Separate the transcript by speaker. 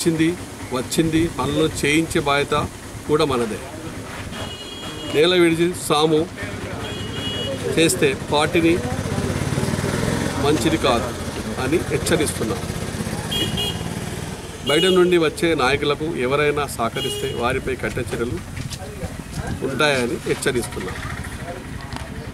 Speaker 1: వచ్చింది పనులు చేయించే బాధ్యత కూడా మనదే. నేల విడిచి సాము చేస్తే పార్టీని మంచిది కాదు అని హెచ్చరిస్తున్నాం. బయట నుండి వచ్చే నాయకులకు ఎవరైనా సహకరిస్తే వారిపై కఠిన చర్యలు ఉంటాయని హెచ్చరిస్తున్నాం.